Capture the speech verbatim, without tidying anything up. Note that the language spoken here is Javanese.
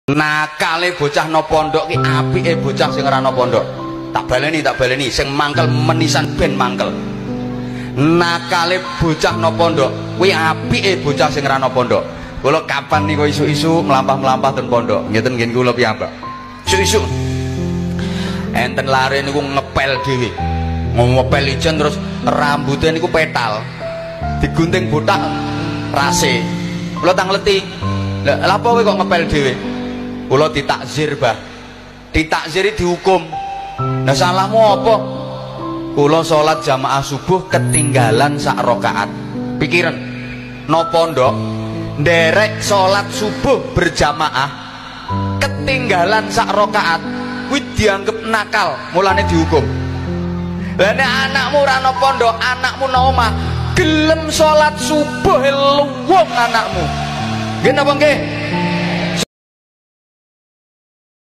nakale bocah no pondok ki apike bocah sing ora no pondok. Tak baleni tak baleni sing mangkel menisan ben mangkel. Nakale bocah no pondok kuwi apike bocah sing ora no pondok. Kula kapan niku isu-isu melampah-melampah ten pondok ngeten nggih kula piyambak. Isu-isu enten lare niku ngepel dhewe. Ngepel ijen terus rambutnya niku petal. Digunting botak rase. Kula tang leti. Lah lha apa kowe kok ngepel dhewe? Kula ditakzir, Bah. Ditakziri dihukum. Nah salahmu apa? Kula salat jamaah subuh ketinggalan sak rakaat. Pikiran no pondok nderek salat subuh berjamaah ketinggalan sak rakaat kuwi dianggep nakal, mulane dihukum. Lah nek anakmu ora no pondok, anakmu no omah gelem salat subuh luwung anakmu. Nggih napa nggih?